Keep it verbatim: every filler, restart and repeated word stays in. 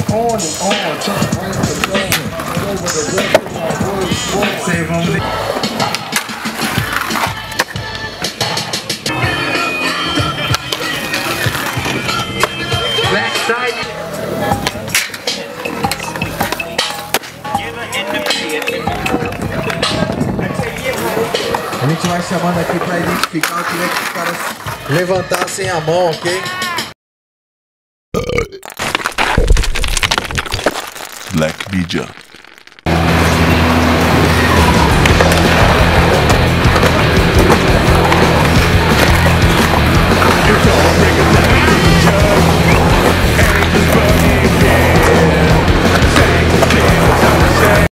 on and on. Turn right to left, over the rest of my words. Save them. Backside. A gente vai chamando aqui para identificar. Eu queria que os caras levantassem a mão, ok? Black Media.